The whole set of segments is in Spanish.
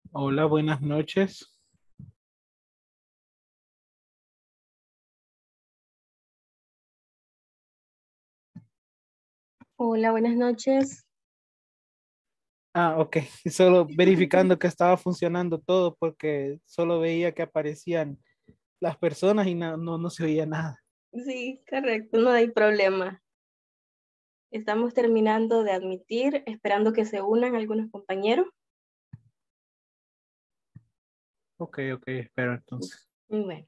Hola, buenas noches. Hola, buenas noches. Ok. Solo verificando que estaba funcionando todo porque solo veía que aparecían las personas y no se oía nada. Sí, correcto, no hay problema. Estamos terminando de admitir, esperando que se unan algunos compañeros. Ok, espero entonces. Bueno,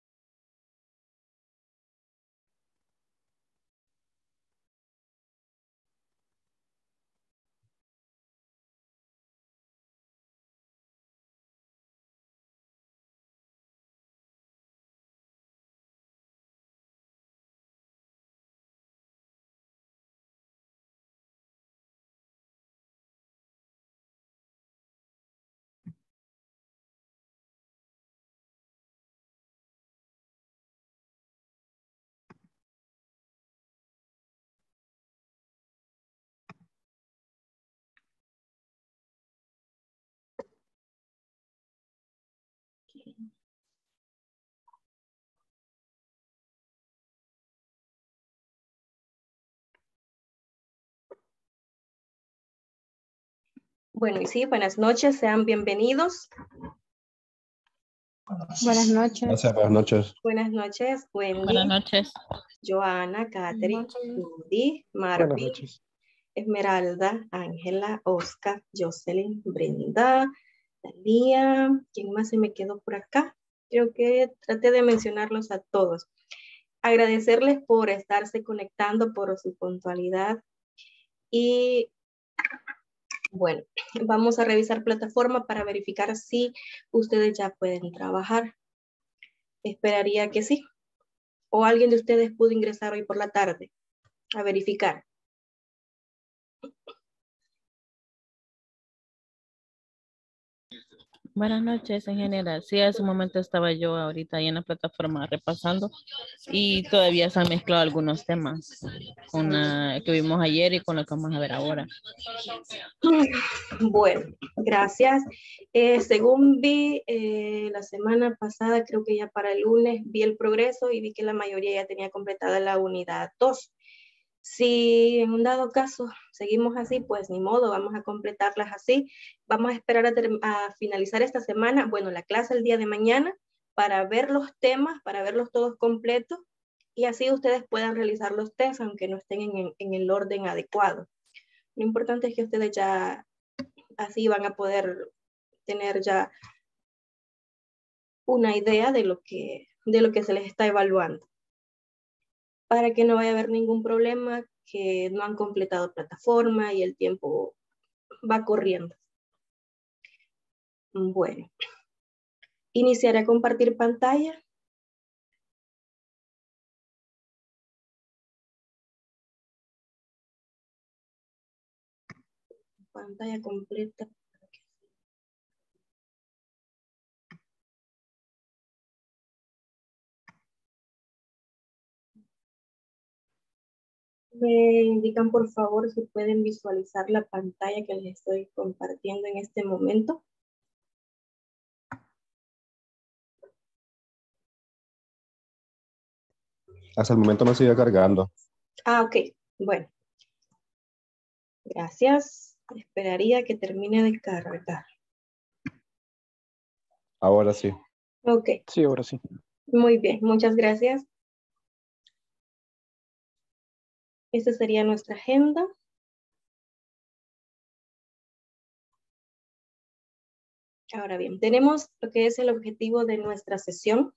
bueno, y sí, buenas noches, sean bienvenidos. Buenas noches. Gracias, buenas noches. Buenas noches, Wendy, Buenas noches. Joana, Catherine, Judy, Buenas Marvin, noches. Esmeralda, Ángela, Oscar, Jocelyn, Brenda, Talía. ¿Quién más se me quedó por acá? Creo que traté de mencionarlos a todos. Agradecerles por estarse conectando, por su puntualidad. Y bueno, vamos a revisar plataforma para verificar si ustedes ya pueden trabajar. Esperaría que sí. O alguien de ustedes pudo ingresar hoy por la tarde a verificar. Buenas noches en general. Sí, hace un momento estaba yo ahorita ahí en la plataforma repasando y todavía se han mezclado algunos temas con la que vimos ayer y con lo que vamos a ver ahora. Bueno, gracias. Según vi la semana pasada, creo que ya para el lunes, vi el progreso y vi que la mayoría ya tenía completada la unidad 2. Si en un dado caso seguimos así, pues ni modo, vamos a completarlas así. Vamos a esperar a finalizar esta semana, bueno, la clase el día de mañana, para ver los temas, para verlos todos completos, y así ustedes puedan realizar los tests, aunque no estén en el orden adecuado. Lo importante es que ustedes ya así van a poder tener ya una idea de lo que se les está evaluando, para que no vaya a haber ningún problema, que no han completado plataforma y el tiempo va corriendo. Bueno, iniciaré a compartir pantalla. Pantalla completa. Me indican por favor si pueden visualizar la pantalla que les estoy compartiendo en este momento. Hasta el momento me sigue cargando. Ok, bueno. Gracias. Esperaría que termine de cargar. Ahora sí. Ok. Sí, ahora sí. Muy bien, muchas gracias. Esta sería nuestra agenda. Ahora bien, tenemos lo que es el objetivo de nuestra sesión.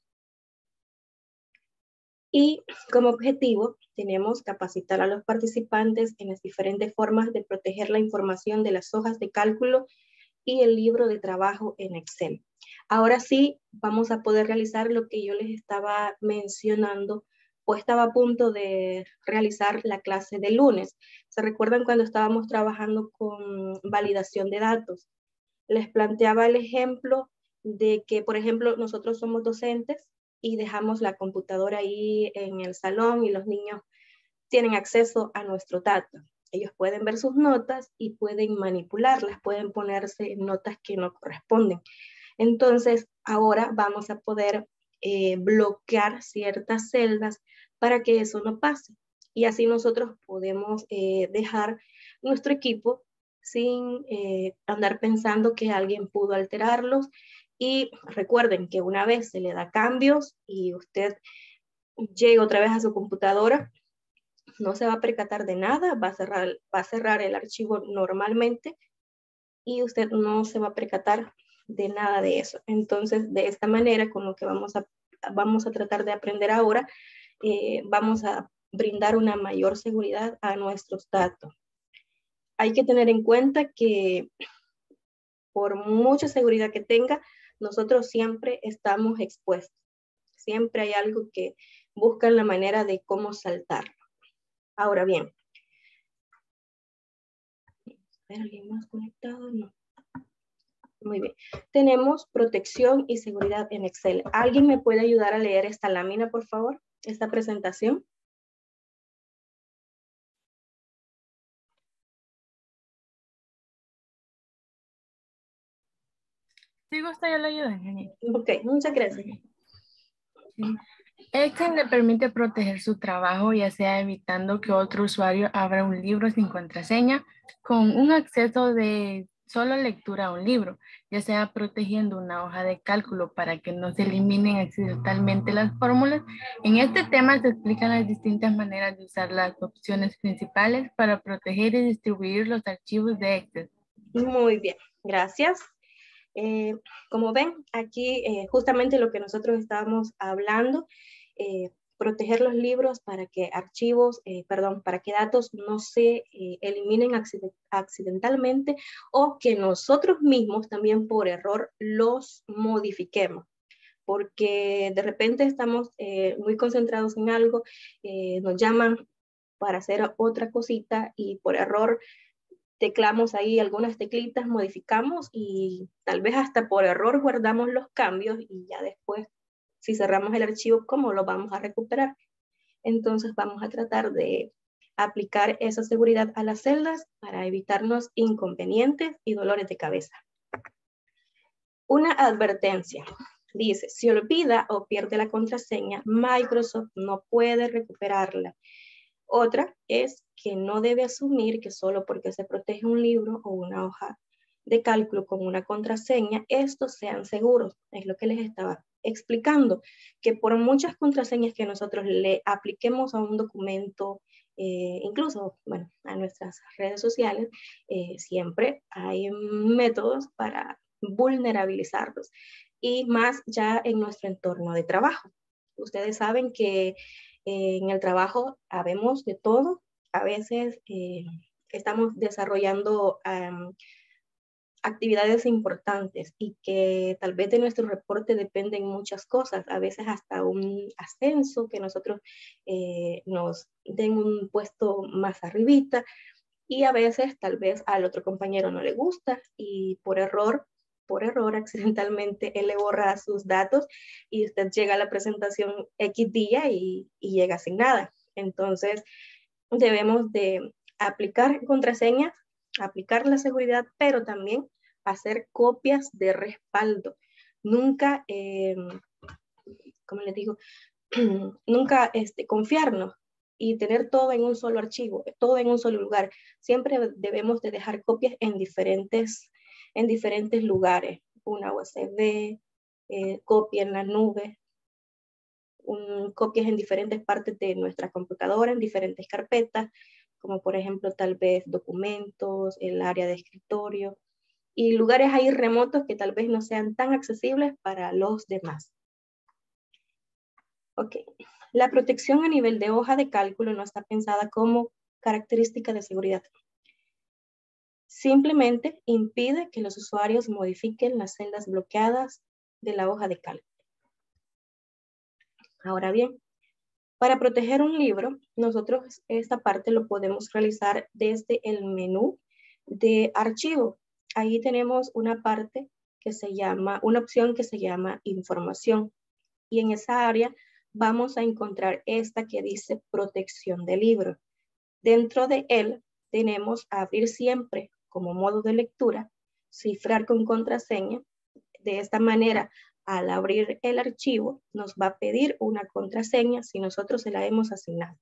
Y como objetivo tenemos capacitar a los participantes en las diferentes formas de proteger la información de las hojas de cálculo y el libro de trabajo en Excel. Ahora sí, vamos a poder realizar lo que yo les estaba mencionando o estaba a punto de realizar la clase de lunes. ¿Se recuerdan cuando estábamos trabajando con validación de datos? Les planteaba el ejemplo de que, por ejemplo, nosotros somos docentes y dejamos la computadora ahí en el salón y los niños tienen acceso a nuestro dato. Ellos pueden ver sus notas y pueden manipularlas, pueden ponerse notas que no corresponden. Entonces, ahora vamos a poder bloquear ciertas celdas para que eso no pase. Y así nosotros podemos dejar nuestro equipo sin andar pensando que alguien pudo alterarlos. Y recuerden que una vez se le da cambios y usted llega otra vez a su computadora, no se va a percatar de nada, va a cerrar el archivo normalmente y usted no se va a percatar de nada de eso. Entonces, de esta manera, con lo que vamos a tratar de aprender ahora, vamos a brindar una mayor seguridad a nuestros datos. Hay que tener en cuenta que por mucha seguridad que tenga, nosotros siempre estamos expuestos. Siempre hay algo que busca la manera de cómo saltarlo. Ahora bien, ¿alguien más conectado? No. Muy bien. Tenemos protección y seguridad en Excel. ¿Alguien me puede ayudar a leer esta lámina, por favor? Esta presentación. Si gusta, yo le ayudo, ingeniero. Ok, muchas gracias. Sí. Excel le permite proteger su trabajo, ya sea evitando que otro usuario abra un libro sin contraseña, con un acceso de solo lectura a un libro, ya sea protegiendo una hoja de cálculo para que no se eliminen accidentalmente las fórmulas. En este tema se explican las distintas maneras de usar las opciones principales para proteger y distribuir los archivos de Excel. Muy bien, gracias. Como ven, aquí justamente lo que nosotros estábamos hablando, proteger los libros para que para que datos no se eliminen accidentalmente o que nosotros mismos también por error los modifiquemos. Porque de repente estamos muy concentrados en algo, nos llaman para hacer otra cosita y por error teclamos ahí algunas teclitas, modificamos y tal vez hasta por error guardamos los cambios y ya después, si cerramos el archivo, ¿cómo lo vamos a recuperar? Entonces vamos a tratar de aplicar esa seguridad a las celdas para evitarnos inconvenientes y dolores de cabeza. Una advertencia. Dice, si olvida o pierde la contraseña, Microsoft no puede recuperarla. Otra es que no debe asumir que solo porque se protege un libro o una hoja de cálculo con una contraseña, estos sean seguros. Es lo que les estaba explicando, que por muchas contraseñas que nosotros le apliquemos a un documento, incluso, bueno, a nuestras redes sociales, siempre hay métodos para vulnerabilizarlos y más ya en nuestro entorno de trabajo. Ustedes saben que en el trabajo habemos de todo. A veces estamos desarrollando actividades importantes y que tal vez de nuestro reporte dependen muchas cosas. A veces hasta un ascenso, que nosotros nos den un puesto más arribita. Y a veces tal vez al otro compañero no le gusta y por error accidentalmente él le borra sus datos y usted llega a la presentación X día y llega sin nada. Entonces debemos de aplicar contraseñas, aplicar la seguridad, pero también hacer copias de respaldo. Nunca, como les digo, nunca confiarnos y tener todo en un solo archivo, todo en un solo lugar. Siempre debemos de dejar copias en diferentes lugares. Una USB, copia en la nube, copias en diferentes partes de nuestra computadora, en diferentes carpetas, como por ejemplo tal vez documentos, el área de escritorio y lugares ahí remotos que tal vez no sean tan accesibles para los demás. Ok, la protección a nivel de hoja de cálculo no está pensada como característica de seguridad. Simplemente impide que los usuarios modifiquen las celdas bloqueadas de la hoja de cálculo. Ahora bien, para proteger un libro, nosotros esta parte lo podemos realizar desde el menú de archivo. Ahí tenemos una parte que se llama, una opción que se llama información. Y en esa área vamos a encontrar esta que dice protección del libro. Dentro de él tenemos abrir siempre como modo de lectura, cifrar con contraseña. De esta manera, al abrir el archivo, nos va a pedir una contraseña si nosotros se la hemos asignado.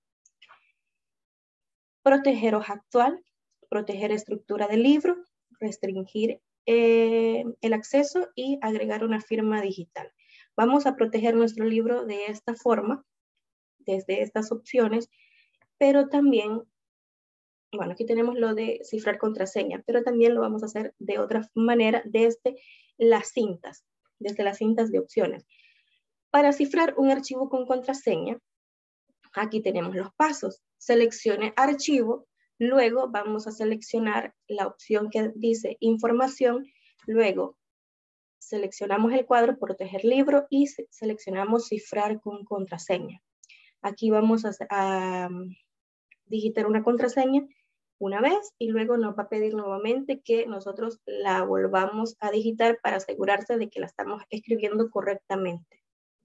Proteger hoja actual, proteger estructura del libro, restringir el acceso y agregar una firma digital. Vamos a proteger nuestro libro de esta forma, desde estas opciones, pero también, bueno, aquí tenemos lo de cifrar contraseña, pero también lo vamos a hacer de otra manera desde las cintas de opciones. Para cifrar un archivo con contraseña, aquí tenemos los pasos. Seleccione archivo, luego vamos a seleccionar la opción que dice información, luego seleccionamos el cuadro proteger libro y seleccionamos cifrar con contraseña. Aquí vamos a digitar una contraseña una vez y luego nos va a pedir nuevamente que nosotros la volvamos a digitar para asegurarse de que la estamos escribiendo correctamente.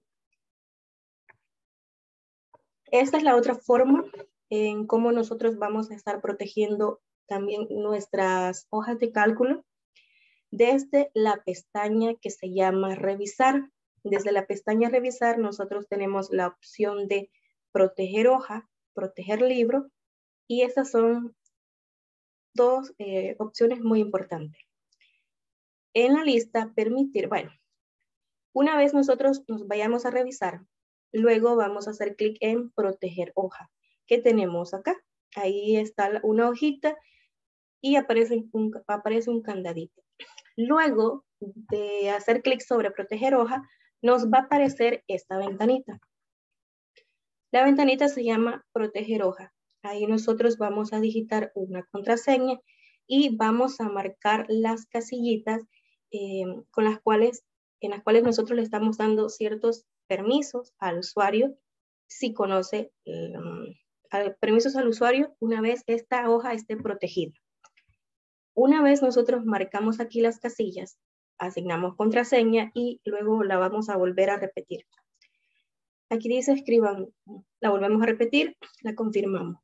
Esta es la otra forma en cómo nosotros vamos a estar protegiendo también nuestras hojas de cálculo desde la pestaña que se llama revisar. Desde la pestaña revisar nosotros tenemos la opción de proteger hoja, proteger libro, y estas son dos opciones muy importantes. En la lista permitir, bueno, una vez nosotros nos vayamos a revisar, luego vamos a hacer clic en proteger hoja. ¿Qué tenemos acá? Ahí está una hojita y aparece un candadito. Luego de hacer clic sobre proteger hoja, nos va a aparecer esta ventanita. La ventanita se llama proteger hoja. Ahí nosotros vamos a digitar una contraseña y vamos a marcar las casillitas en las cuales nosotros le estamos dando ciertos permisos al usuario si conoce permisos al usuario una vez esta hoja esté protegida. Una vez nosotros marcamos aquí las casillas, asignamos contraseña y luego la vamos a volver a repetir. Aquí dice escriban, la volvemos a repetir, la confirmamos.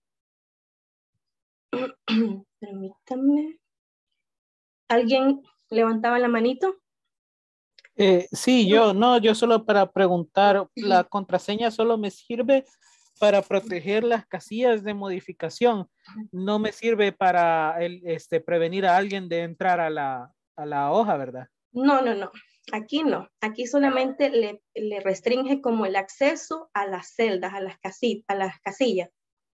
Permítanme. ¿Alguien levantaba la manito? Sí, yo solo para preguntar, la contraseña solo me sirve para proteger las casillas de modificación. No me sirve para prevenir a alguien de entrar a la hoja, ¿verdad? No. Aquí no. Aquí solamente le restringe como el acceso a las celdas, a las casillas.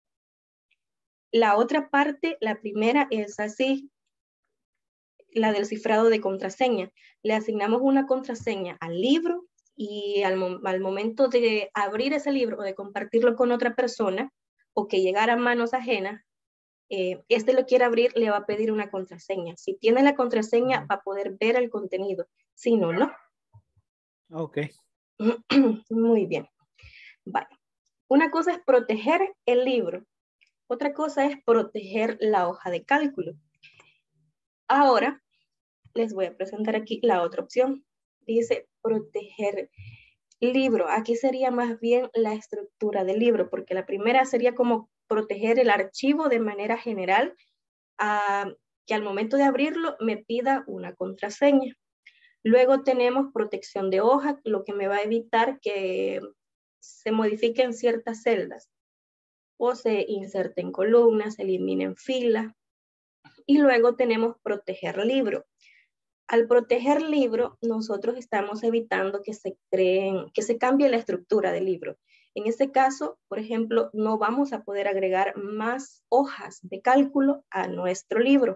La otra parte, la primera es así, la del cifrado de contraseña. Le asignamos una contraseña al libro y al momento de abrir ese libro o de compartirlo con otra persona o que llegara a manos ajenas, lo quiere abrir, le va a pedir una contraseña. Si tiene la contraseña, va a poder ver el contenido. Si no, no. Ok. Muy bien. Vale. Una cosa es proteger el libro. Otra cosa es proteger la hoja de cálculo. Ahora les voy a presentar aquí la otra opción. Dice proteger libro. Aquí sería más bien la estructura del libro, porque la primera sería como proteger el archivo de manera general, que al momento de abrirlo me pida una contraseña. Luego tenemos protección de hoja, lo que me va a evitar que se modifiquen ciertas celdas o se inserten columnas, se eliminen filas. Y luego tenemos proteger libro. Al proteger libro, nosotros estamos evitando que se cambie la estructura del libro. En este caso, por ejemplo, no vamos a poder agregar más hojas de cálculo a nuestro libro.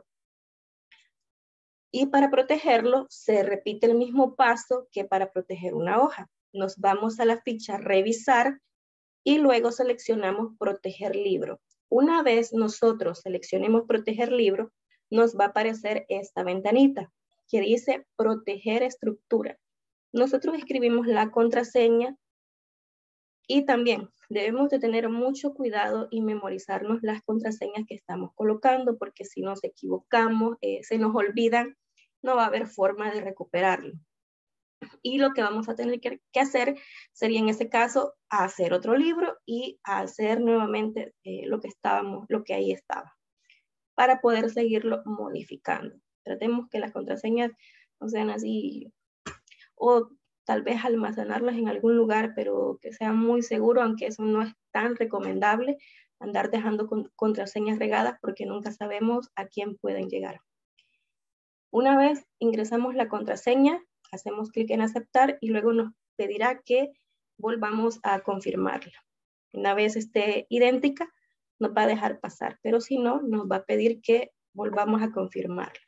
Y para protegerlo, se repite el mismo paso que para proteger una hoja. Nos vamos a la ficha revisar y luego seleccionamos proteger libro. Una vez nosotros seleccionemos proteger libro, nos va a aparecer esta ventanita que dice proteger estructura. Nosotros escribimos la contraseña y también debemos de tener mucho cuidado y memorizarnos las contraseñas que estamos colocando, porque si nos equivocamos, se nos olvidan, no va a haber forma de recuperarlo. Y lo que vamos a tener que hacer sería en ese caso hacer otro libro y hacer nuevamente lo que ahí estaba. para poder seguirlo modificando. Tratemos que las contraseñas no sean así, o tal vez almacenarlas en algún lugar, pero que sea muy seguro, aunque eso no es tan recomendable, andar dejando contraseñas regadas porque nunca sabemos a quién pueden llegar. Una vez ingresamos la contraseña, hacemos clic en aceptar y luego nos pedirá que volvamos a confirmarla. Una vez esté idéntica, nos va a dejar pasar, pero si no, nos va a pedir que volvamos a confirmarla.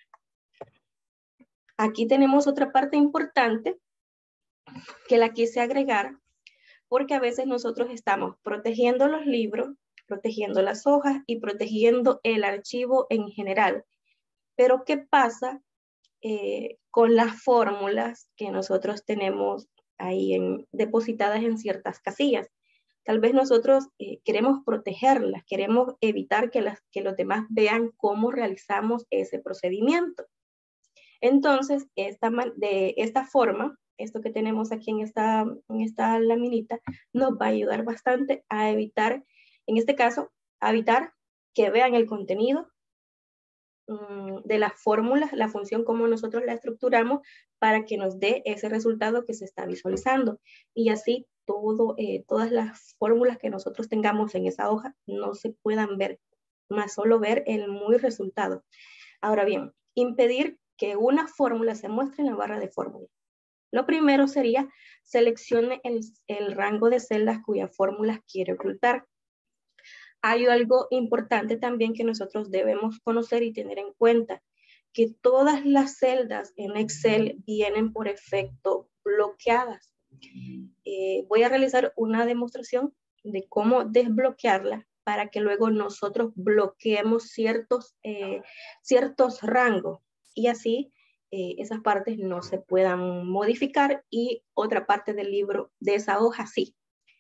Aquí tenemos otra parte importante que la quise agregar porque a veces nosotros estamos protegiendo los libros, protegiendo las hojas y protegiendo el archivo en general. Pero ¿qué pasa con las fórmulas que nosotros tenemos ahí depositadas en ciertas casillas? Tal vez nosotros queremos protegerlas, queremos evitar que los demás vean cómo realizamos ese procedimiento. Entonces, de esta forma, esto que tenemos aquí en esta laminita, nos va a ayudar bastante a evitar, en este caso, a evitar que vean el contenido de las fórmulas, la función como nosotros la estructuramos para que nos dé ese resultado que se está visualizando. Y así todas las fórmulas que nosotros tengamos en esa hoja no se puedan ver, más solo ver el muy resultado. Ahora bien, impedir que una fórmula se muestre en la barra de fórmula. Lo primero sería seleccione el rango de celdas cuyas fórmulas quiere ocultar. Hay algo importante también que nosotros debemos conocer y tener en cuenta, que todas las celdas en Excel vienen por defecto bloqueadas. Voy a realizar una demostración de cómo desbloquearla para que luego nosotros bloqueemos ciertos rangos y así esas partes no se puedan modificar y otra parte del libro de esa hoja sí.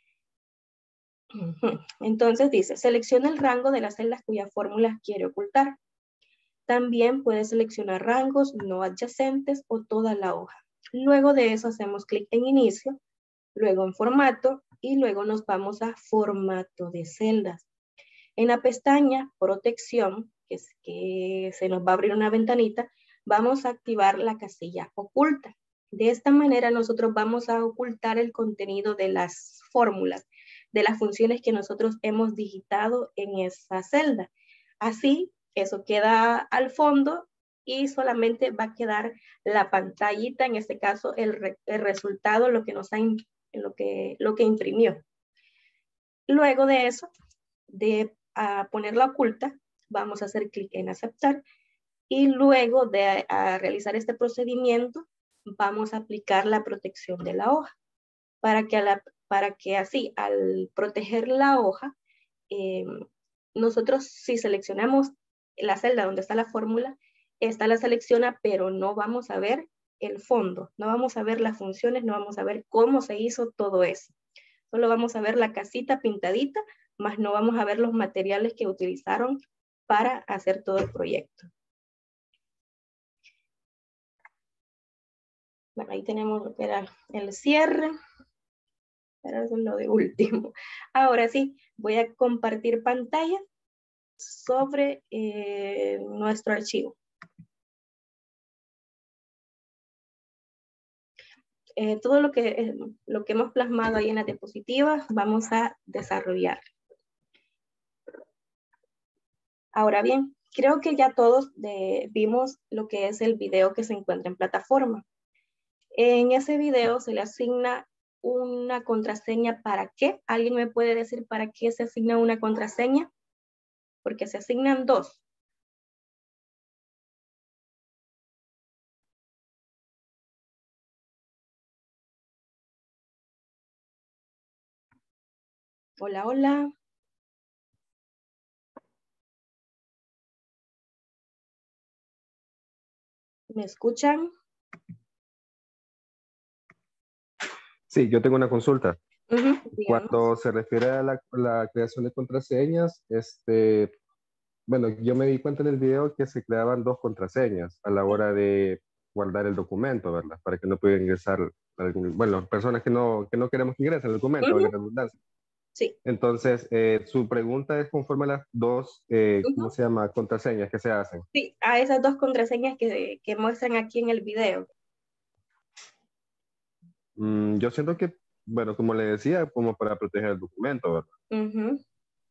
Entonces dice, selecciona el rango de las celdas cuyas fórmulas quiere ocultar. También puede seleccionar rangos no adyacentes o toda la hoja. Luego de eso hacemos clic en inicio, luego en formato y luego nos vamos a formato de celdas. En la pestaña protección, que se nos va a abrir una ventanita, vamos a activar la casilla oculta. De esta manera nosotros vamos a ocultar el contenido de las fórmulas, de las funciones que nosotros hemos digitado en esa celda. Así, eso queda al fondo y solamente va a quedar la pantallita, en este caso el resultado, lo que imprimió. Luego de eso, a ponerla oculta, vamos a hacer clic en aceptar y luego de realizar este procedimiento, vamos a aplicar la protección de la hoja para que así, al proteger la hoja, nosotros si seleccionamos la celda donde está la fórmula, esta la selecciona, pero no vamos a ver el fondo, no vamos a ver las funciones, no vamos a ver cómo se hizo todo eso. Solo vamos a ver la casita pintadita, más no vamos a ver los materiales que utilizaron para hacer todo el proyecto. Bueno, ahí tenemos lo que era el cierre. Pero eso es lo de último. Ahora sí, voy a compartir pantalla sobre nuestro archivo. Todo lo que hemos plasmado ahí en las diapositivas vamos a desarrollar. Ahora bien, creo que ya todos vimos lo que es el video que se encuentra en plataforma. En ese video se le asigna una contraseña. ¿Para qué? ¿Alguien me puede decir para qué se asigna una contraseña? Porque se asignan dos. Hola, hola. ¿Me escuchan? Sí, yo tengo una consulta. Díganos. Cuando se refiere a la creación de contraseñas, bueno, yo me di cuenta en el video que se creaban dos contraseñas a la hora de guardar el documento, ¿verdad? Para que no puedan ingresar, bueno, personas que no queremos que ingresen el documento, valga la redundancia. Sí. Entonces, su pregunta es conforme a las dos, ¿cómo se llama? Contraseñas que se hacen. Sí, a esas dos contraseñas que muestran aquí en el video. Yo siento que, bueno, como le decía, como para proteger el documento, ¿verdad? Ujú.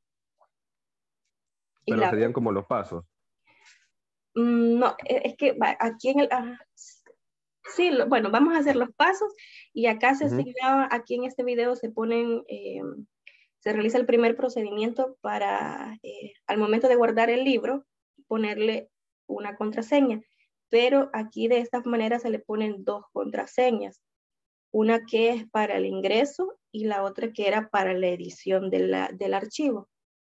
Y Pero la serían como los pasos. no, es que aquí en el... sí, bueno, vamos a hacer los pasos y acá se asignaba, aquí en este video se ponen, se realiza el primer procedimiento para, al momento de guardar el libro, ponerle una contraseña. Pero aquí de esta manera se le ponen dos contraseñas. Una que es para el ingreso y la otra que era para la edición del archivo.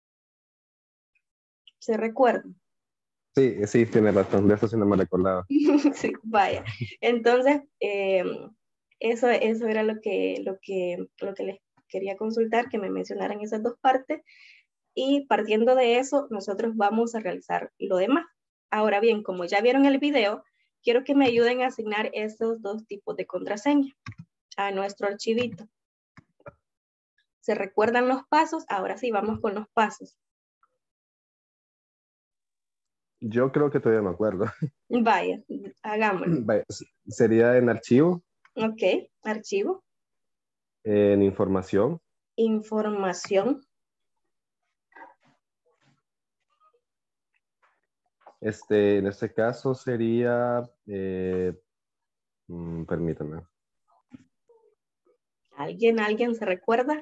¿Se recuerdan? Sí, sí, tiene razón. De eso sí no me recordaba. Sí, vaya. Entonces, eso era lo que les quería consultar, que me mencionaran esas dos partes. Y partiendo de eso, nosotros vamos a realizar lo demás. Ahora bien, como ya vieron el video, quiero que me ayuden a asignar esos dos tipos de contraseña a nuestro archivito. ¿Se recuerdan los pasos? Ahora sí, vamos con los pasos. Yo creo que todavía me acuerdo. Vaya, hagámoslo. Vaya, sería en archivo, Ok, archivo, en información, información, en este caso sería, permítame, ¿Alguien se recuerda?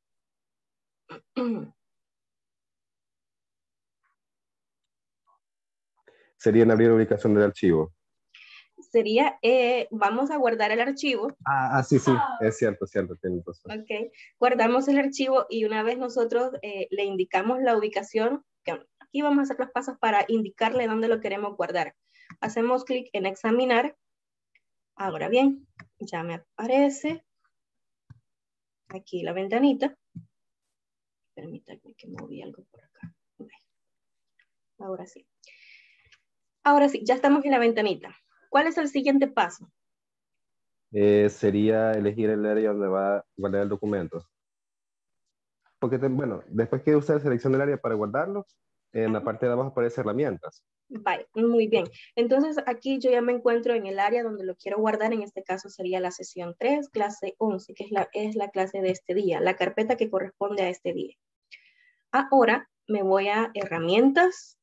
sería en abrir ubicación del archivo. Sería, vamos a guardar el archivo. Sí, sí, es cierto, tiene razón. Ok, guardamos el archivo y una vez nosotros le indicamos la ubicación, que aquí vamos a hacer los pasos para indicarle dónde lo queremos guardar. Hacemos clic en examinar. Ahora bien, ya me aparece aquí la ventanita. Permítanme que moví algo por acá. Ahora sí. Ahora sí, ya estamos en la ventanita. ¿Cuál es el siguiente paso? Sería elegir el área donde va a guardar el documento. Porque, bueno, después que usted seleccione el área para guardarlo, en la parte de abajo aparece herramientas. Vale, muy bien. Entonces aquí yo ya me encuentro en el área donde lo quiero guardar. En este caso sería la sesión 3, clase 11, que es la clase de este día, la carpeta que corresponde a este día. Ahora me voy a herramientas.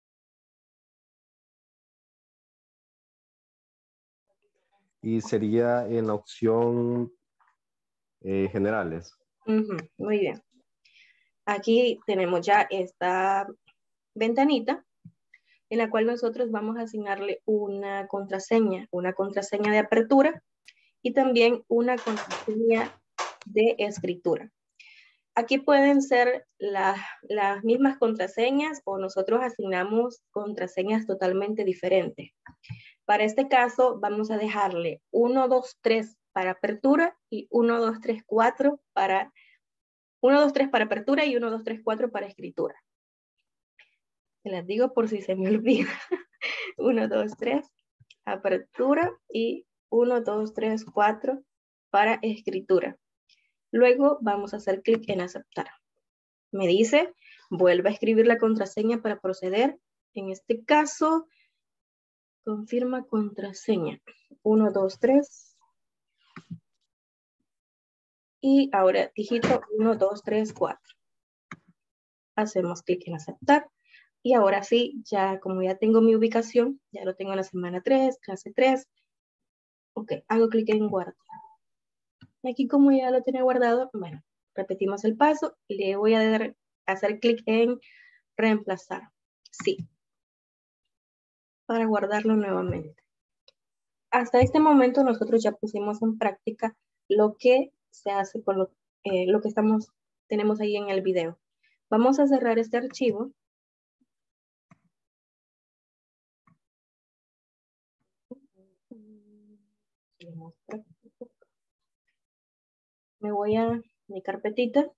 Y sería en la opción generales. Muy bien. Aquí tenemos ya esta ventanita en la cual nosotros vamos a asignarle una contraseña de apertura y también una contraseña de escritura. Aquí pueden ser las mismas contraseñas o nosotros asignamos contraseñas totalmente diferentes. Para este caso vamos a dejarle 1, 2, 3 para apertura y 1, 2, 3, 4 para 1, 2, 3 para apertura y 1, 2, 3, 4 para escritura. Se las digo por si se me olvida. 1, 2, 3, apertura y 1, 2, 3, 4 para escritura. Luego vamos a hacer clic en aceptar. Me dice, vuelve a escribir la contraseña para proceder. En este caso, confirma contraseña. 1, 2, 3. Y ahora digito 1, 2, 3, 4. Hacemos clic en aceptar. Y ahora sí, ya como ya tengo mi ubicación, ya lo tengo en la semana 3, clase 3. Ok, hago clic en guardar. Y aquí como ya lo tenía guardado, bueno, repetimos el paso. Le voy a hacer clic en reemplazar. Sí. Para guardarlo nuevamente. Hasta este momento nosotros ya pusimos en práctica lo que se hace con lo que tenemos ahí en el video. Vamos a cerrar este archivo. Me voy a mi carpetita.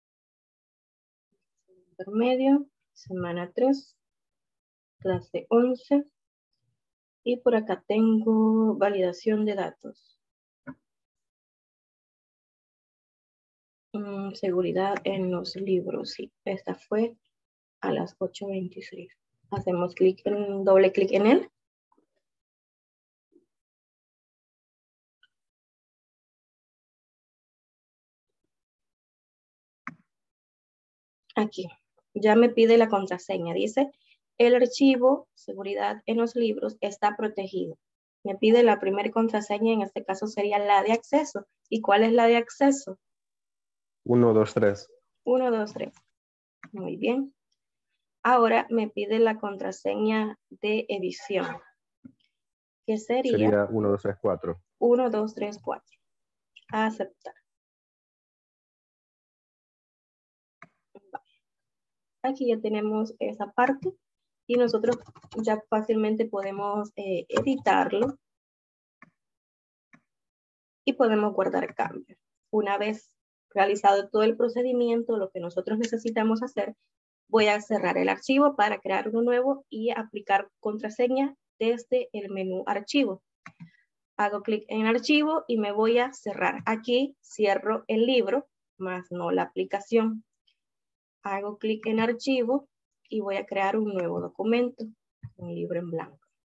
Intermedio, semana 3, clase 11. Y por acá tengo validación de datos. Seguridad en los libros, sí. Esta fue a las 8:26. Hacemos doble clic en él. Aquí, ya me pide la contraseña. Dice, el archivo seguridad en los libros está protegido. Me pide la primera contraseña, en este caso sería la de acceso. ¿Y cuál es la de acceso? 1, 2, 3. 1, 2, 3. Muy bien. Ahora me pide la contraseña de edición. ¿Qué sería? Sería 1, 2, 3, 4. 1, 2, 3, 4. Aceptar. Aquí ya tenemos esa parte y nosotros ya fácilmente podemos editarlo y podemos guardar cambios. Una vez realizado todo el procedimiento, lo que nosotros necesitamos hacer, voy a cerrar el archivo para crear uno nuevo y aplicar contraseña desde el menú archivo. Hago clic en archivo y me voy a cerrar. Aquí cierro el libro, más no la aplicación. Hago clic en archivo y voy a crear un nuevo documento, un libro en blanco.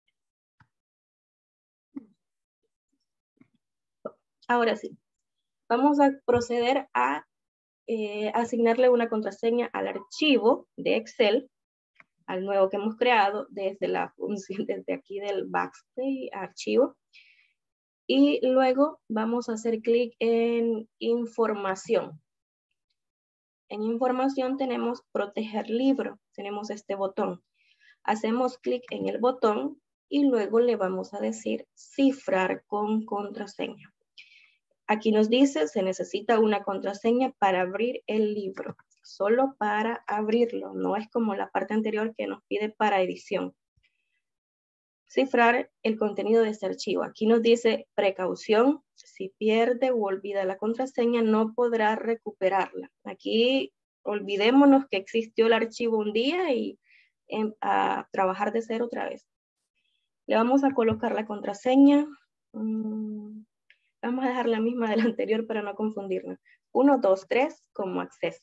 Ahora sí, vamos a proceder a asignarle una contraseña al archivo de Excel, al nuevo que hemos creado desde la función, desde aquí del backspace, archivo. Y luego vamos a hacer clic en información. En información tenemos proteger libro, tenemos este botón. Hacemos clic en el botón y luego le vamos a decir cifrar con contraseña. Aquí nos dice se necesita una contraseña para abrir el libro, solo para abrirlo, no es como la parte anterior que nos pide para edición. Cifrar el contenido de este archivo. Aquí nos dice precaución, si pierde o olvida la contraseña no podrá recuperarla. Aquí olvidémonos que existió el archivo un día y a trabajar de cero otra vez. Le vamos a colocar la contraseña. Vamos a dejar la misma de la anterior para no confundirnos. 1, 2, 3 como acceso.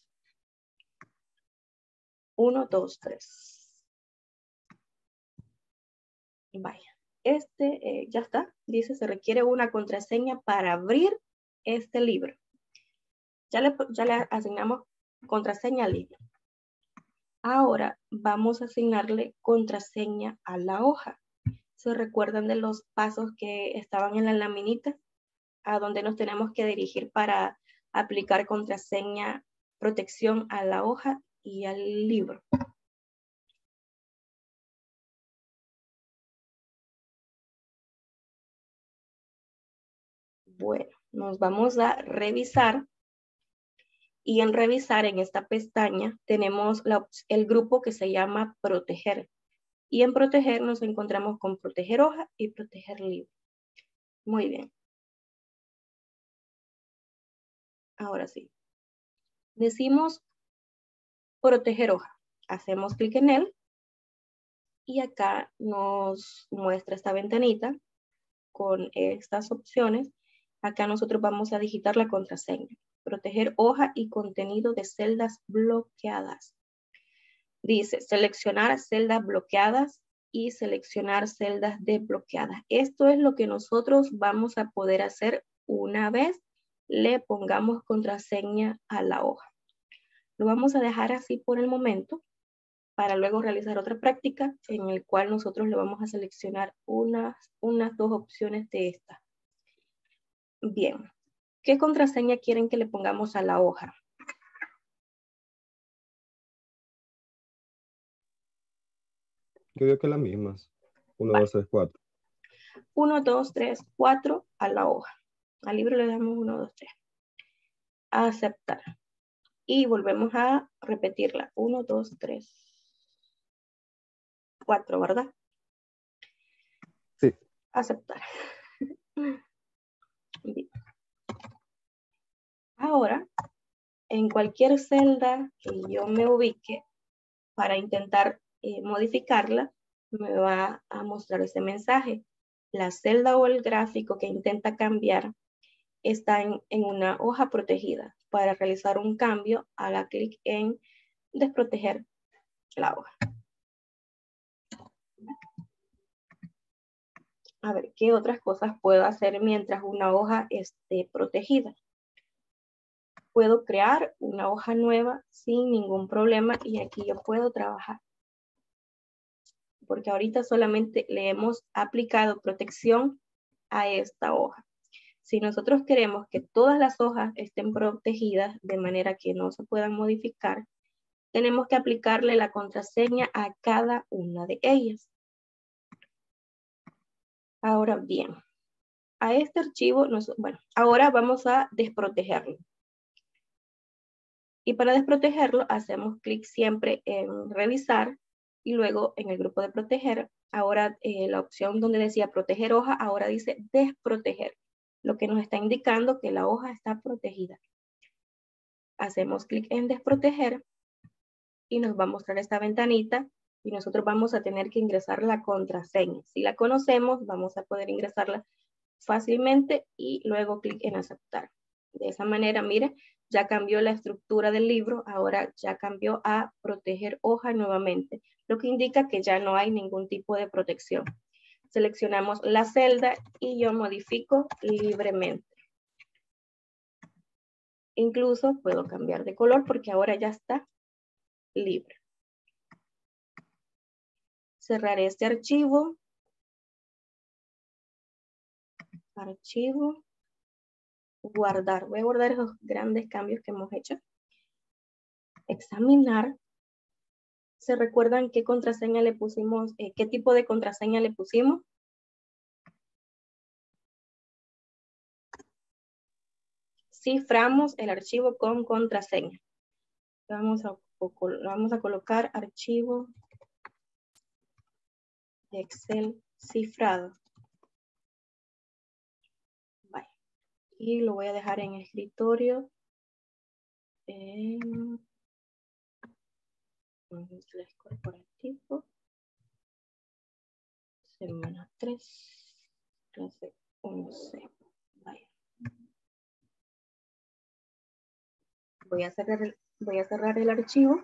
1, 2, 3. Vaya, ya está. Dice se requiere una contraseña para abrir este libro. Ya le asignamos contraseña al libro. Ahora vamos a asignarle contraseña a la hoja. ¿Se recuerdan de los pasos que estaban en la laminita? A donde nos tenemos que dirigir para aplicar contraseña, protección a la hoja y al libro. Bueno, nos vamos a revisar y en revisar en esta pestaña tenemos el grupo que se llama proteger y en proteger nos encontramos con proteger hoja y proteger libro. Muy bien. Ahora sí. Decimos proteger hoja. Hacemos clic en él y acá nos muestra esta ventanita con estas opciones. Acá nosotros vamos a digitar la contraseña. Proteger hoja y contenido de celdas bloqueadas. Dice seleccionar celdas bloqueadas y seleccionar celdas desbloqueadas. Esto es lo que nosotros vamos a poder hacer una vez le pongamos contraseña a la hoja. Lo vamos a dejar así por el momento para luego realizar otra práctica en el cual nosotros le vamos a seleccionar unas dos opciones de esta. Bien, ¿qué contraseña quieren que le pongamos a la hoja? Yo digo que las mismas. 1, 2, 3, 4. 1, 2, 3, 4 a la hoja. Al libro le damos 1, 2, 3. Aceptar. Y volvemos a repetirla. 1, 2, 3, 4, ¿verdad? Sí. Aceptar. Bien. Ahora, en cualquier celda que yo me ubique para intentar modificarla, me va a mostrar ese mensaje. La celda o el gráfico que intenta cambiar está en una hoja protegida. para realizar un cambio, haga clic en desproteger la hoja. A ver, ¿qué otras cosas puedo hacer mientras una hoja esté protegida? Puedo crear una hoja nueva sin ningún problema y aquí yo puedo trabajar. Porque ahorita solamente le hemos aplicado protección a esta hoja. Si nosotros queremos que todas las hojas estén protegidas de manera que no se puedan modificar, tenemos que aplicarle la contraseña a cada una de ellas. Ahora bien, a este archivo, ahora vamos a desprotegerlo. Y para desprotegerlo, hacemos clic siempre en revisar y luego en el grupo de proteger. Ahora la opción donde decía proteger hoja, ahora dice desproteger, lo que nos está indicando que la hoja está protegida. Hacemos clic en desproteger y nos va a mostrar esta ventanita y nosotros vamos a tener que ingresar la contraseña. Si la conocemos, vamos a poder ingresarla fácilmente y luego clic en aceptar. De esa manera, mire, ya cambió la estructura del libro, ahora ya cambió a proteger hoja nuevamente, lo que indica que ya no hay ningún tipo de protección. Seleccionamos la celda y yo modifico libremente. Incluso puedo cambiar de color porque ahora ya está libre. Cerraré este archivo. Archivo. Guardar. Voy a guardar esos grandes cambios que hemos hecho. Examinar. ¿Se recuerdan qué contraseña le pusimos? ¿Qué tipo de contraseña le pusimos? Ciframos el archivo con contraseña. Vamos a colocar archivo de Excel cifrado. Vale. Y lo voy a dejar en escritorio. Inglés corporativo. Semana 3. Clase 11. Vale. Voy a cerrar el archivo.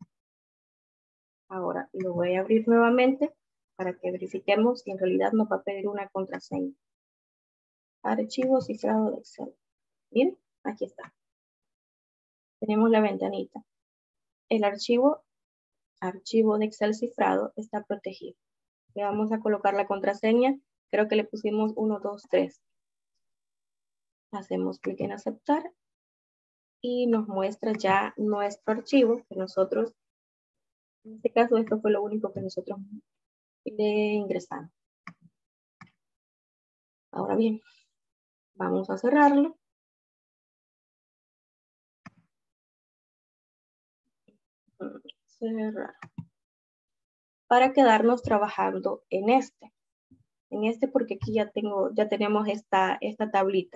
Ahora lo voy a abrir nuevamente para que verifiquemos si en realidad nos va a pedir una contraseña. Archivo cifrado de Excel. Bien, aquí está. Tenemos la ventanita. El archivo de Excel cifrado está protegido. Le vamos a colocar la contraseña. Creo que le pusimos 1, 2, 3. Hacemos clic en aceptar y nos muestra ya nuestro archivo que nosotros, en este caso esto fue lo único que nosotros le ingresamos. Ahora bien, vamos a cerrarlo. Cerrar. Para quedarnos trabajando en este. Porque aquí ya tenemos esta tablita.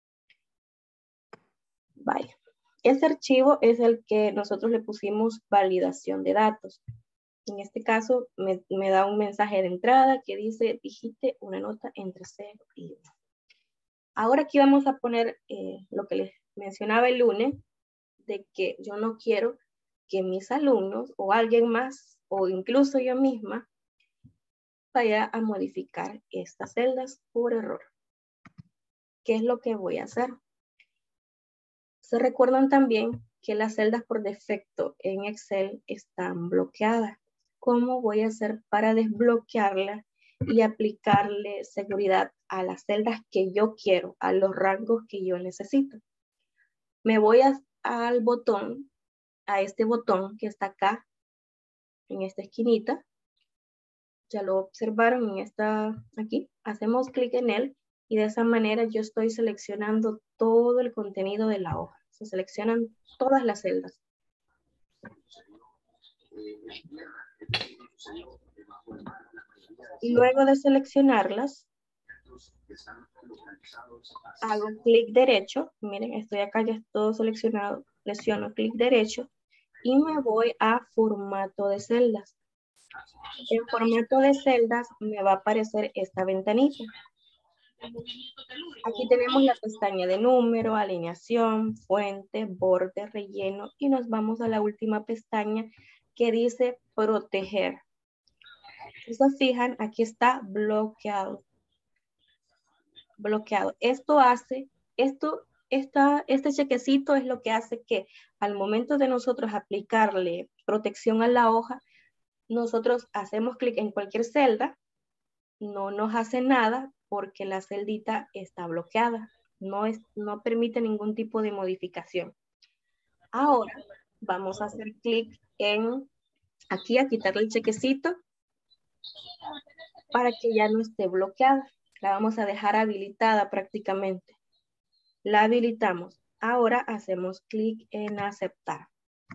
Vale. Este archivo es el que nosotros le pusimos validación de datos. En este caso me da un mensaje de entrada que dice digite una nota entre 0 y 1. Ahora aquí vamos a poner lo que les mencionaba el lunes, de que yo no quiero que mis alumnos o alguien más o incluso yo misma vaya a modificar estas celdas por error. ¿Qué es lo que voy a hacer? Se recuerdan también que las celdas por defecto en Excel están bloqueadas. ¿Cómo voy a hacer para desbloquearlas y aplicarle seguridad a las celdas que yo quiero, a los rangos que yo necesito? Me voy al botón, a este botón que está acá, en esta esquinita. Ya lo observaron aquí. Hacemos clic en él y de esa manera yo estoy seleccionando todo el contenido de la hoja. Se seleccionan todas las celdas. Y luego de seleccionarlas, hago clic derecho. Miren, estoy acá, ya todo seleccionado. Presiono clic derecho y me voy a formato de celdas. En formato de celdas me va a aparecer esta ventanita. Aquí tenemos la pestaña de número, alineación, fuente, borde, relleno y nos vamos a la última pestaña que dice proteger. Si se fijan, aquí está bloqueado. Bloqueado. Este chequecito es lo que hace que al momento de nosotros aplicarle protección a la hoja, nosotros hacemos clic en cualquier celda, no nos hace nada porque la celdita está bloqueada. No permite ningún tipo de modificación. Ahora vamos a hacer clic en aquí a quitarle el chequecito para que ya no esté bloqueada. La vamos a dejar habilitada prácticamente. La habilitamos. Ahora hacemos clic en aceptar.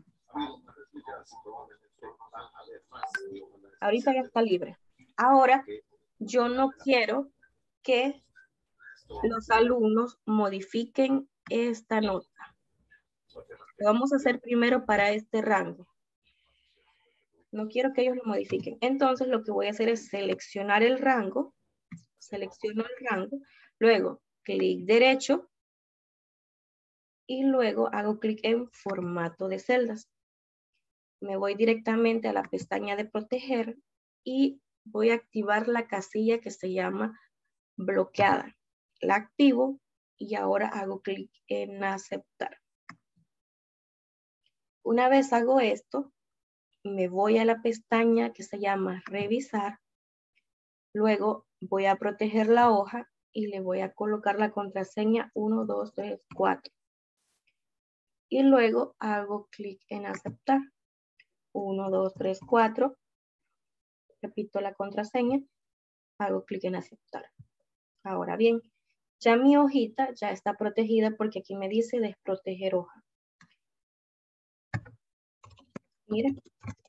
Ahorita ya está libre. Ahora yo no quiero que los alumnos modifiquen esta nota. Lo vamos a hacer primero para este rango. No quiero que ellos lo modifiquen. Entonces lo que voy a hacer es seleccionar el rango. Selecciono el rango. Luego clic derecho. Y luego hago clic en formato de celdas. Me voy directamente a la pestaña de proteger y voy a activar la casilla que se llama bloqueada. La activo y ahora hago clic en aceptar. Una vez hago esto, me voy a la pestaña que se llama revisar. Luego voy a proteger la hoja y le voy a colocar la contraseña 1, 2, 3, 4. Y luego hago clic en aceptar. 1, 2, 3, 4. Repito la contraseña. Hago clic en aceptar. Ahora bien, ya mi hojita ya está protegida porque aquí me dice desproteger hoja. Miren.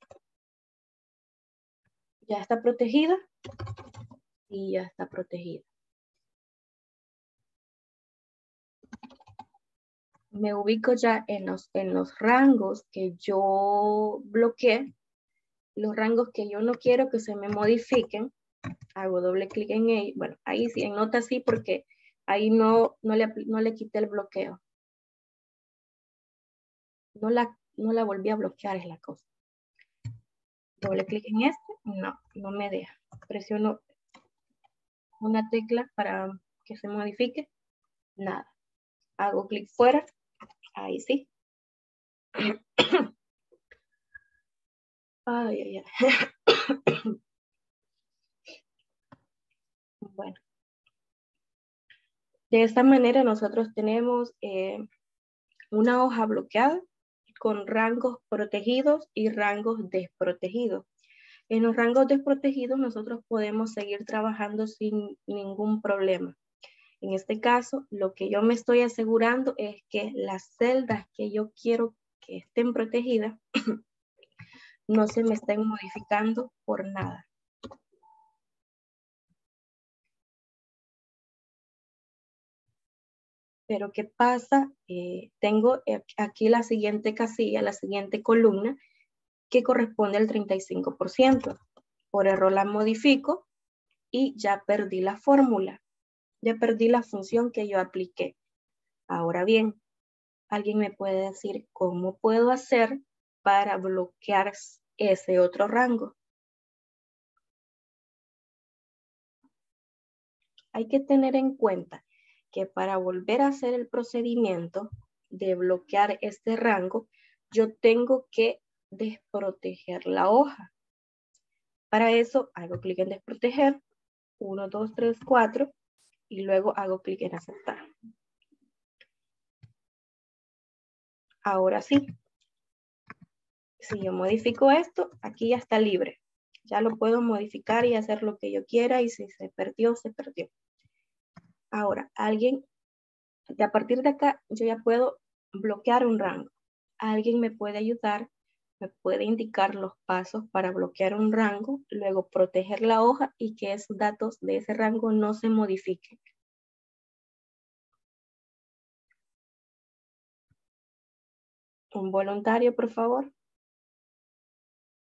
Ya está protegida y ya está protegida. Me ubico ya en los rangos que yo bloqueé, los rangos que yo no quiero que se me modifiquen. Hago doble clic en ello. Bueno, ahí sí, en nota sí, porque ahí no le quité el bloqueo. No la volví a bloquear, es la cosa. Doble clic en este, no me deja. Presiono una tecla para que se modifique, nada. Hago clic fuera, ahí sí. Ay, ay, ay. Bueno. De esta manera nosotros tenemos una hoja bloqueada con rangos protegidos y rangos desprotegidos. En los rangos desprotegidos nosotros podemos seguir trabajando sin ningún problema. En este caso, lo que yo me estoy asegurando es que las celdas que yo quiero que estén protegidas no se me estén modificando por nada. Pero ¿qué pasa? Tengo aquí la siguiente casilla, la siguiente columna, que corresponde al 35%. Por error la modifico y ya perdí la fórmula. Ya perdí la función que yo apliqué. Ahora bien, ¿alguien me puede decir cómo puedo hacer para bloquear ese otro rango? Hay que tener en cuenta que para volver a hacer el procedimiento de bloquear este rango, yo tengo que desproteger la hoja. Para eso hago clic en desproteger, 1, 2, 3, 4, y luego hago clic en aceptar. Ahora sí, si yo modifico esto, aquí ya está libre. Ya lo puedo modificar y hacer lo que yo quiera y si se perdió, se perdió. Ahora, a partir de acá, yo ya puedo bloquear un rango. Alguien me puede ayudar, me puede indicar los pasos para bloquear un rango, luego proteger la hoja y que esos datos de ese rango no se modifiquen. Un voluntario, por favor.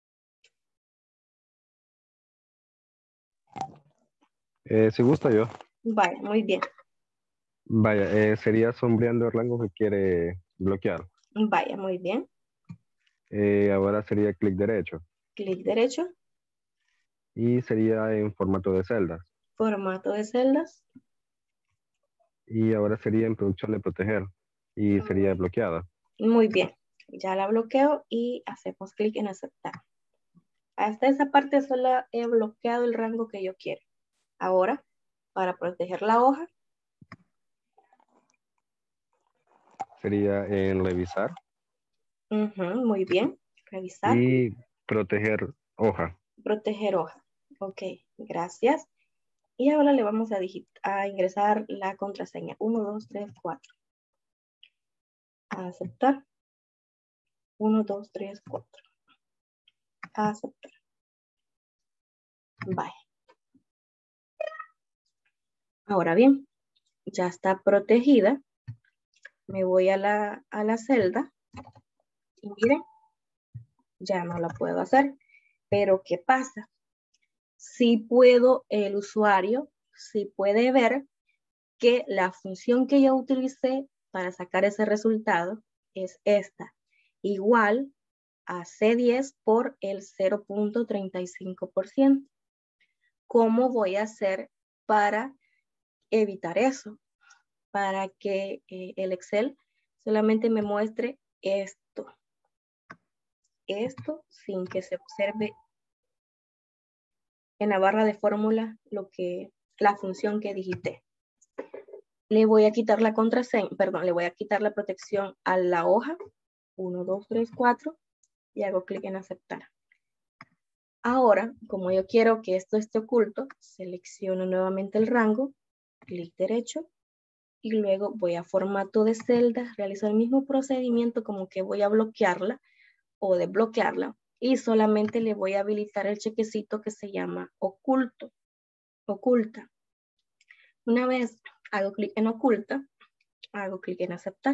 Si gusta yo. Vaya, muy bien. Vaya, sería sombreando el rango que quiere bloquear. Vaya, muy bien. Ahora sería clic derecho. Clic derecho. Y sería en formato de celdas. Formato de celdas. Y ahora sería en producción de proteger. Y sería bloqueada. Muy bien. Ya la bloqueo y hacemos clic en aceptar. Hasta esa parte solo he bloqueado el rango que yo quiero. Ahora, para proteger la hoja. Sería en revisar. Muy bien. Revisar. Y proteger hoja. Proteger hoja. Ok, gracias. Y ahora le vamos a ingresar la contraseña. 1, 2, 3, 4. A aceptar. 1, 2, 3, 4. A aceptar. Vale. Ahora bien, ya está protegida. Me voy a la celda. Y miren, ya no la puedo hacer. Pero ¿qué pasa? Si puedo, el usuario, si puede ver que la función que yo utilicé para sacar ese resultado es esta. Igual a C10 por el 0.35%. ¿Cómo voy a hacer para evitar eso? Para que el Excel solamente me muestre esto. Esto sin que se observe en la barra de fórmula la función que digité. Le voy a quitar la contraseña, perdón, le voy a quitar la protección a la hoja. 1, 2, 3, 4 y hago clic en aceptar. Ahora, como yo quiero que esto esté oculto, selecciono nuevamente el rango, clic derecho y luego voy a formato de celda, realizo el mismo procedimiento como que voy a bloquearla o desbloquearla y solamente le voy a habilitar el chequecito que se llama oculto, oculta. Una vez hago clic en oculta, hago clic en aceptar.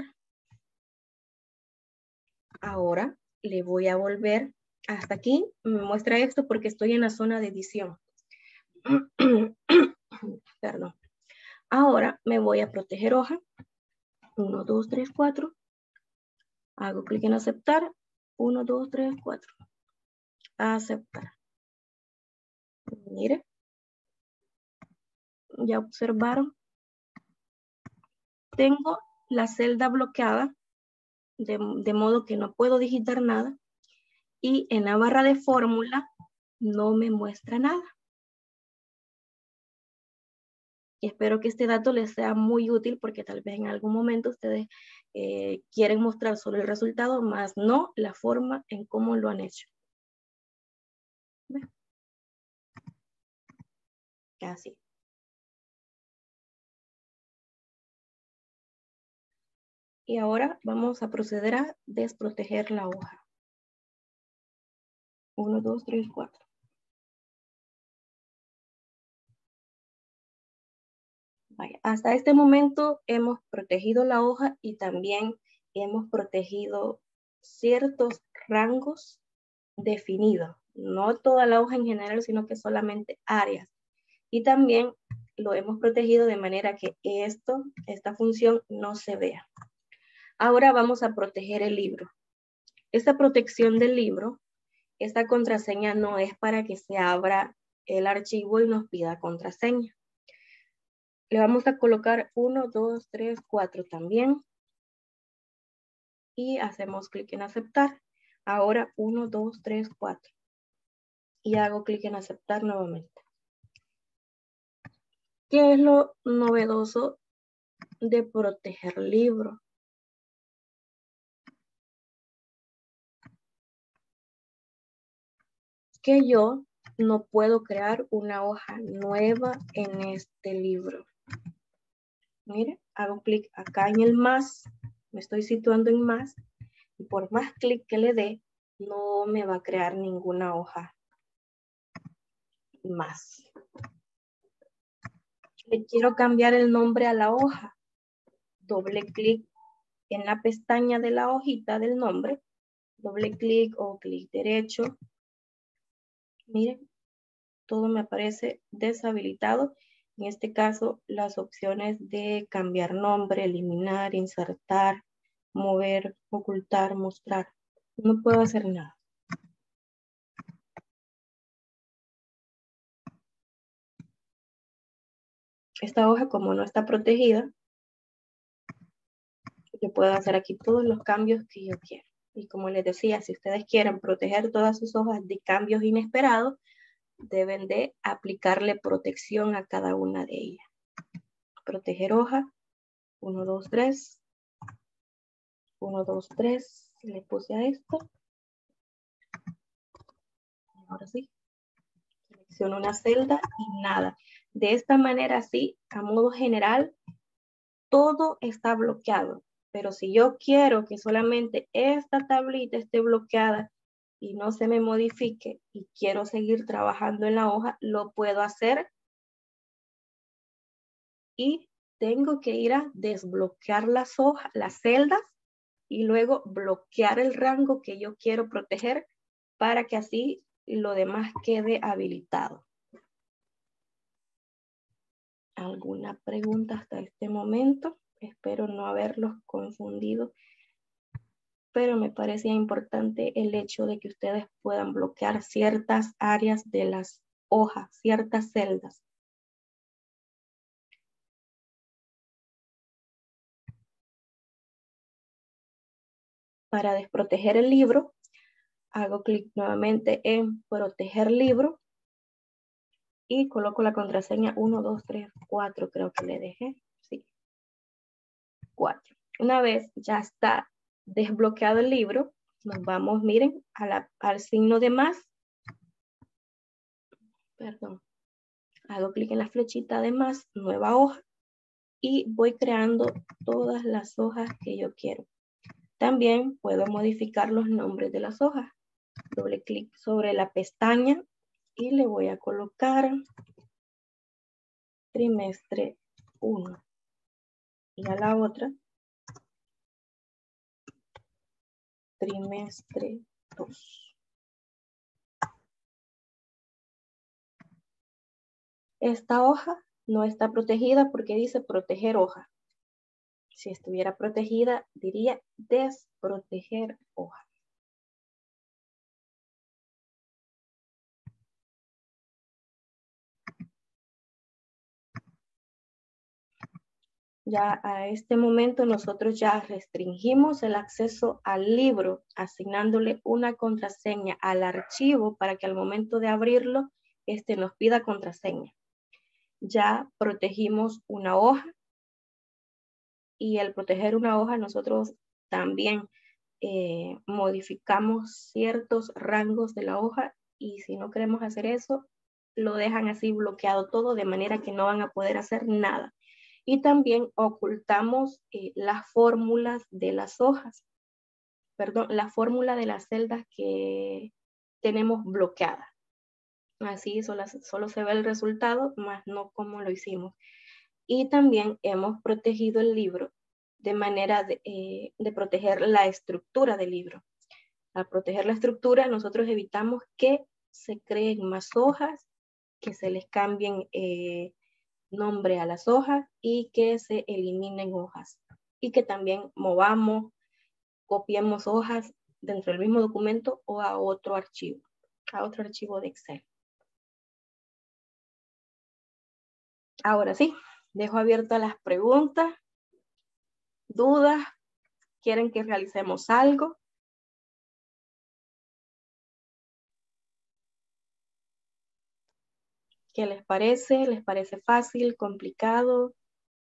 Ahora le voy a volver hasta aquí, me muestra esto porque estoy en la zona de edición. Perdón. Ahora me voy a proteger hoja. 1, 2, 3, 4. Hago clic en aceptar. 1, 2, 3, 4. Aceptar. Mire. Ya observaron. Tengo la celda bloqueada de modo que no puedo digitar nada. Y en la barra de fórmula no me muestra nada. Y espero que este dato les sea muy útil porque tal vez en algún momento ustedes quieren mostrar solo el resultado, más no la forma en cómo lo han hecho. ¿Ven? Así. Y ahora vamos a proceder a desproteger la hoja. 1, 2, 3, 4. Vaya, hasta este momento hemos protegido la hoja y también hemos protegido ciertos rangos definidos. No toda la hoja en general, sino que solamente áreas. Y también lo hemos protegido de manera que esta función no se vea. Ahora vamos a proteger el libro. Esta protección del libro, esta contraseña no es para que se abra el archivo y nos pida contraseña. Le vamos a colocar 1, 2, 3, 4 también. Y hacemos clic en aceptar. Ahora 1, 2, 3, 4. Y hago clic en aceptar nuevamente. ¿Qué es lo novedoso de proteger libro? Que yo no puedo crear una hoja nueva en este libro. Mire, hago clic acá en el más, me estoy situando en más, y por más clic que le dé, no me va a crear ninguna hoja más. Le quiero cambiar el nombre a la hoja. Doble clic en la pestaña de la hojita del nombre, doble clic o clic derecho. Miren, todo me aparece deshabilitado En este caso, las opciones de cambiar nombre, eliminar, insertar, mover, ocultar, mostrar. No puedo hacer nada. Esta hoja, como no está protegida, yo puedo hacer aquí todos los cambios que yo quiero. Y como les decía, si ustedes quieren proteger todas sus hojas de cambios inesperados, deben de aplicarle protección a cada una de ellas. Proteger hoja, 1, 2, 3. 1, 2, 3. Le puse a esto. Ahora sí. Selecciono una celda y nada. De esta manera, sí, a modo general, todo está bloqueado. Pero si yo quiero que solamente esta tablita esté bloqueada y no se me modifique y quiero seguir trabajando en la hoja, lo puedo hacer. Y tengo que ir a desbloquear las hojas, las celdas, y luego bloquear el rango que yo quiero proteger para que así lo demás quede habilitado. ¿Alguna pregunta hasta este momento? Espero no haberlos confundido, pero me parecía importante el hecho de que ustedes puedan bloquear ciertas áreas de las hojas, ciertas celdas. Para desproteger el libro, hago clic nuevamente en proteger libro y coloco la contraseña 1, 2, 3, 4, creo que le dejé. Sí, 4. Una vez ya está desbloqueado el libro, nos vamos, miren, al signo de más. Perdón. Hago clic en la flechita de más, nueva hoja, y voy creando todas las hojas que yo quiero. También puedo modificar los nombres de las hojas. Doble clic sobre la pestaña y le voy a colocar trimestre 1. Y a la otra, trimestre 2. Esta hoja no está protegida porque dice proteger hoja. Si estuviera protegida, diría desproteger hoja. Ya a este momento nosotros ya restringimos el acceso al libro, asignándole una contraseña al archivo para que al momento de abrirlo, nos pida contraseña. Ya protegimos una hoja y al proteger una hoja nosotros también modificamos ciertos rangos de la hoja y si no queremos hacer eso, lo dejan así bloqueado todo de manera que no van a poder hacer nada. Y también ocultamos las fórmulas de las hojas, perdón, la fórmula de las celdas que tenemos bloqueadas. Así solo se ve el resultado, más no cómo lo hicimos. Y también hemos protegido el libro de manera de proteger la estructura del libro. Al proteger la estructura, nosotros evitamos que se creen más hojas, que se les cambien nombre a las hojas y que se eliminen hojas. Y que también movamos, copiemos hojas dentro del mismo documento o a otro archivo de Excel. Ahora sí, dejo abiertas las preguntas, dudas, quieren que realicemos algo. ¿Qué les parece? ¿Les parece fácil, complicado?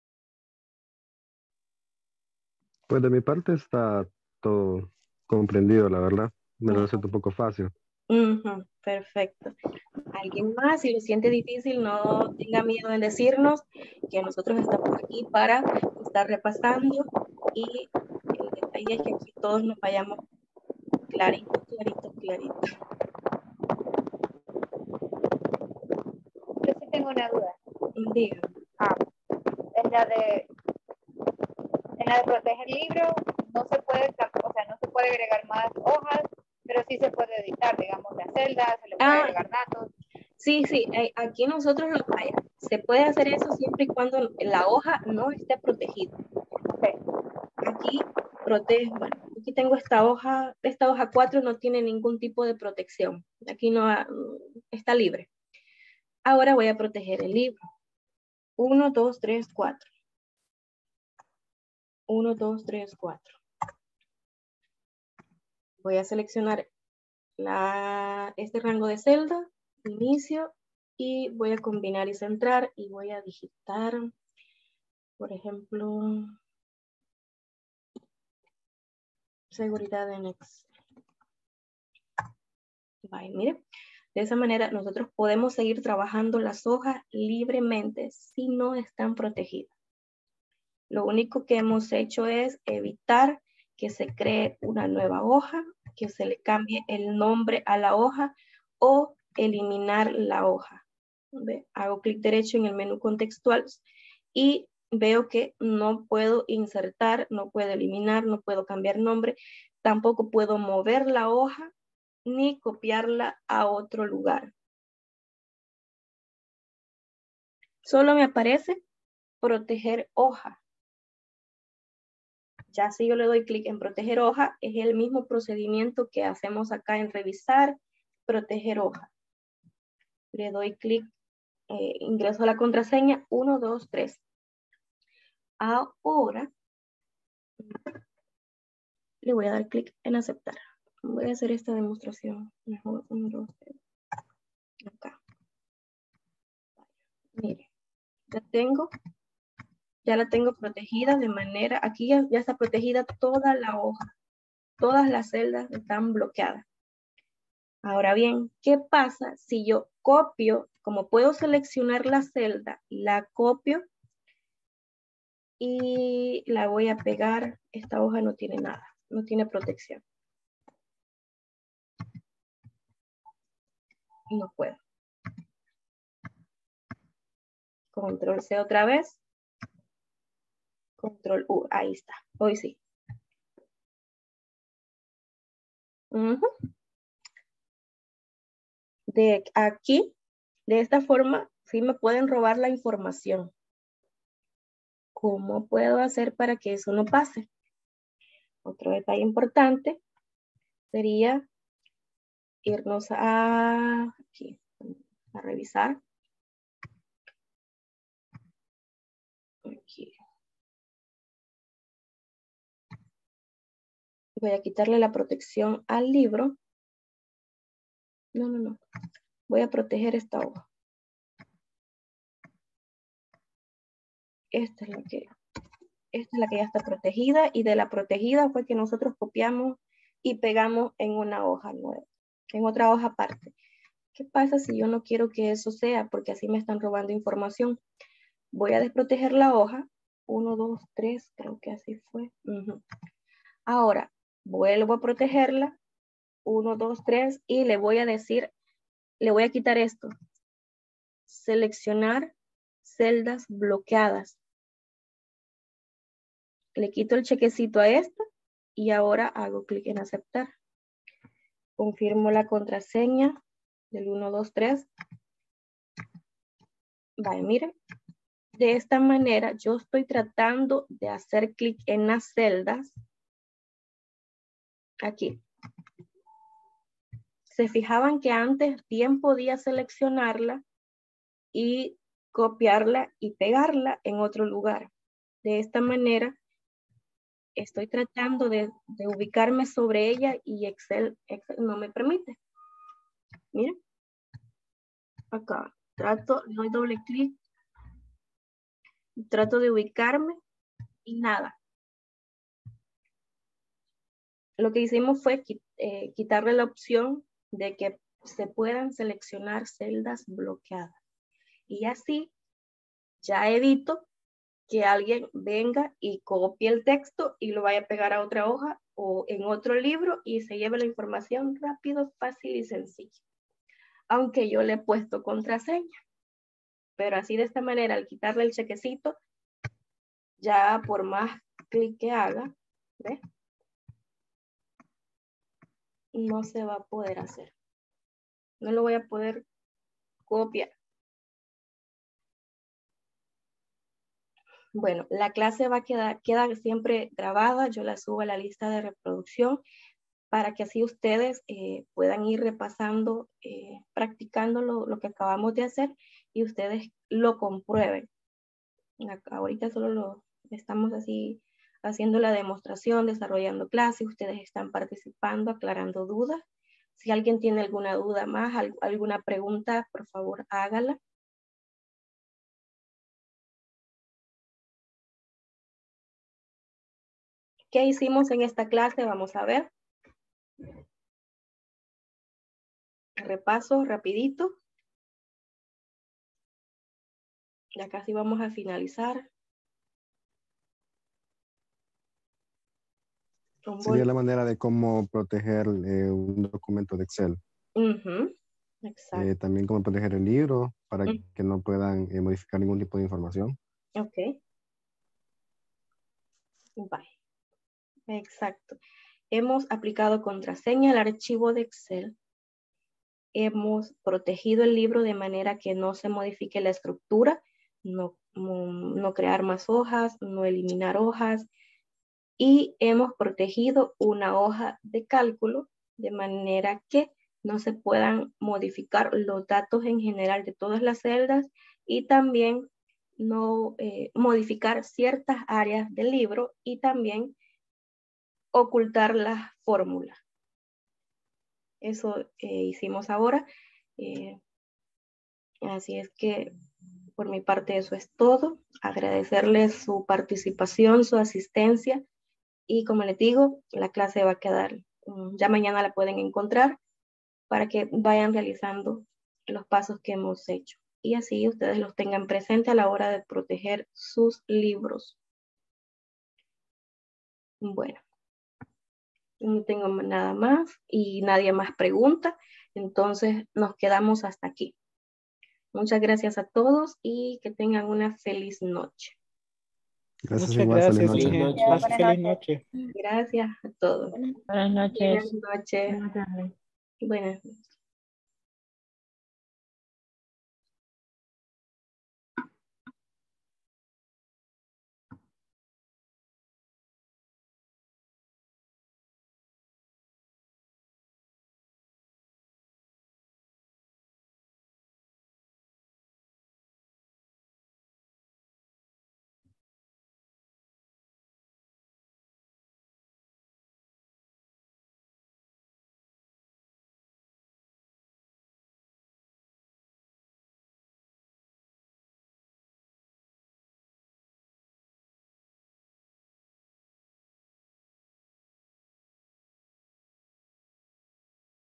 Pues de mi parte está todo comprendido, la verdad. Me lo siento un poco fácil. Perfecto. ¿Alguien más? Si lo siente difícil, no tenga miedo en decirnos que nosotros estamos aquí para estar repasando y el detalle es que aquí todos nos vayamos clarito. Yo sí tengo una duda. Dígame. En la de proteger libro, no se puede, no se puede agregar más hojas, pero sí se puede editar, digamos, la celda, se le puede agregar datos. Sí, aquí nosotros Se puede hacer eso siempre y cuando la hoja no esté protegida. Aquí bueno, aquí tengo esta hoja 4 no tiene ningún tipo de protección. Aquí no está libre. Ahora voy a proteger el libro. 1, 2, 3, 4. 1, 2, 3, 4. Voy a seleccionar este rango de celda, inicio, y voy a combinar y centrar y voy a digitar, por ejemplo, seguridad en Excel. Vale, mire, de esa manera nosotros podemos seguir trabajando las hojas libremente si no están protegidas. Lo único que hemos hecho es evitar que se cree una nueva hoja, que se le cambie el nombre a la hoja o eliminar la hoja. ¿Ve? Hago clic derecho en el menú contextual y veo que no puedo insertar, no puedo eliminar, no puedo cambiar nombre, tampoco puedo mover la hoja ni copiarla a otro lugar. Solo me aparece proteger hoja. Ya si yo le doy clic en proteger hoja, es el mismo procedimiento que hacemos acá en revisar, proteger hoja. Le doy clic, ingreso la contraseña 1, 2, 3. Ahora le voy a dar clic en aceptar. Voy a hacer esta demostración. Mejor 1, 2, 3. Acá. Mire, ya la tengo protegida de manera, aquí ya está protegida toda la hoja. Todas las celdas están bloqueadas. Ahora bien, ¿qué pasa si yo copio, como puedo seleccionar la celda, la copio y la voy a pegar? Esta hoja no tiene nada, no tiene protección. No puedo. Control C otra vez. Control U, ahí está. Hoy sí. De aquí, de esta forma, sí me pueden robar la información. ¿Cómo puedo hacer para que eso no pase? Otro detalle importante sería irnos aquí, a revisar. Aquí. Voy a quitarle la protección al libro. No. Voy a proteger esta hoja. Esta es la que ya está protegida, y de la protegida fue que nosotros copiamos y pegamos en una hoja nueva, en otra hoja aparte. ¿Qué pasa si yo no quiero que eso sea? Porque así me están robando información. Voy a desproteger la hoja. 1, 2, 3, creo que así fue. Ahora, vuelvo a protegerla. 1, 2, 3, y le voy a decir, le voy a quitar esto. Seleccionar celdas bloqueadas. Le quito el chequecito a esta y ahora hago clic en aceptar. Confirmo la contraseña del 1, 2, 3. Vale, miren. De esta manera yo estoy tratando de hacer clic en las celdas. Aquí. Se fijaban que antes bien podía seleccionarla y copiarla y pegarla en otro lugar. De esta manera estoy tratando de ubicarme sobre ella y Excel no me permite. Miren. Acá. Doy doble clic. Trato de ubicarme y nada. Lo que hicimos fue quitarle la opción de que se puedan seleccionar celdas bloqueadas. Y así ya evito que alguien venga y copie el texto y lo vaya a pegar a otra hoja o en otro libro y se lleve la información rápido, fácil y sencillo. Aunque yo le he puesto contraseña. Pero así de esta manera, al quitarle el chequecito, ya por más clic que haga, ¿ves? No se va a poder hacer. No lo voy a poder copiar. Bueno, la clase va a queda siempre grabada, yo la subo a la lista de reproducción para que así ustedes puedan ir repasando, practicando lo que acabamos de hacer y ustedes lo comprueben. Ahorita solo estamos así haciendo la demostración, desarrollando clases, ustedes están participando, aclarando dudas. Si alguien tiene alguna duda más, alguna pregunta, por favor hágala. ¿Qué hicimos en esta clase? Vamos a ver. Repaso rapidito. Ya casi vamos a finalizar. Sería la manera de cómo proteger un documento de Excel. Exacto. También cómo proteger el libro para que no puedan modificar ningún tipo de información. Ok. Bye. Exacto. Hemos aplicado contraseña al archivo de Excel. Hemos protegido el libro de manera que no se modifique la estructura, no crear más hojas, no eliminar hojas. Y hemos protegido una hoja de cálculo de manera que no se puedan modificar los datos en general de todas las celdas y también no modificar ciertas áreas del libro y también ocultar las fórmulas. Eso hicimos ahora. Así es que por mi parte eso es todo. Agradecerles su participación, su asistencia. Y como les digo, la clase va a quedar, ya mañana la pueden encontrar para que vayan realizando los pasos que hemos hecho. Y así ustedes los tengan presente a la hora de proteger sus libros. Bueno, no tengo nada más y nadie más pregunta. Entonces nos quedamos hasta aquí. Muchas gracias a todos y que tengan una feliz noche. Gracias, Muchas igual. gracias, Feliz noche. Inge. Pase feliz noche. Gracias a todos. Buenas noches. Buenas noches. Buenas